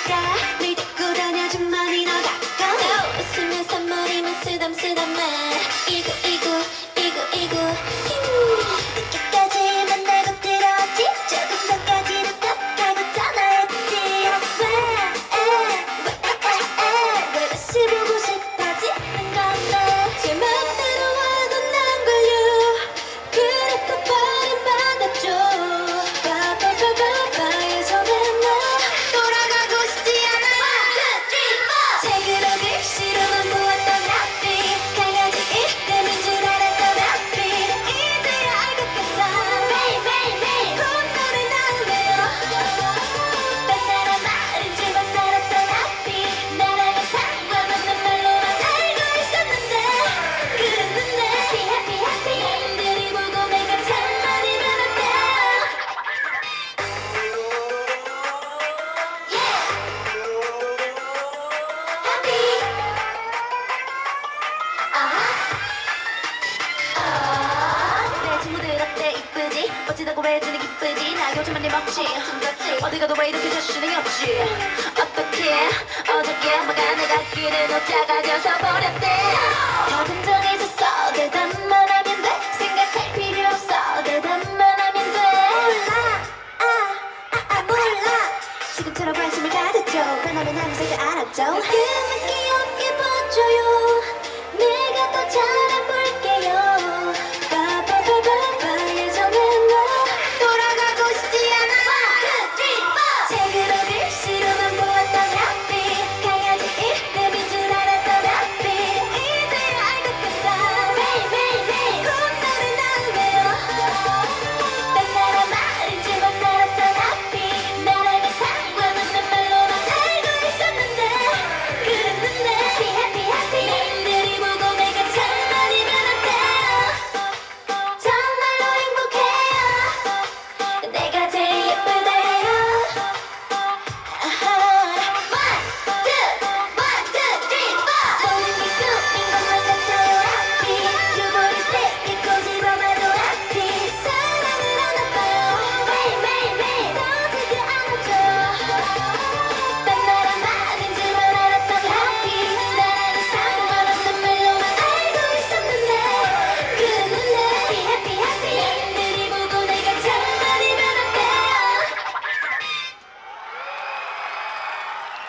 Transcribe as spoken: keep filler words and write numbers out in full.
걸까 늘 데리고 다녀준 많이 너 갖고 웃으면 선물이면 쓰담쓰담 말 이구 이구 이구 이구 늦게까지 만나고 들었지 조금 전까지는 톡하고 전화했지 왜 왜 다시 보고 싶어지는 건데 제 맘대로 하던 난 걸요 그래서 빨리 만났죠 바바바바바에서 맨날 돌아가고 싶지 않아 책으로 글씨로만 보았던 앞이 강아지 이름인 줄 알았던 앞이 이제야 알 것 같아 매일매일매일 콧노래 나오네요 만나란 말인 줄만 알았던 앞이 나랑은 상관없는 말로만 알고 있었는데 그랬는데 Happy happy happy 남들이 보고 내가 참 많이 변했대 내 친구들 어때 이쁘지? 어찌다고 왜 저리 기쁘지? 나 요즘은 일 먹지 어디 가도 왜 이렇게 자신이 없지? 어떻게 어저께 엄마가 내가 길을 못 작아져서 버렸대 더 긍정해졌어 대답만 하면 돼 생각할 필요 없어 대답만 하면 돼 몰라 아, 아, 아 몰라 지금처럼 관심을 가졌죠 왜냐면 나는 살때 알았죠 조금은 귀엽게 봐줘요 내가 더 잘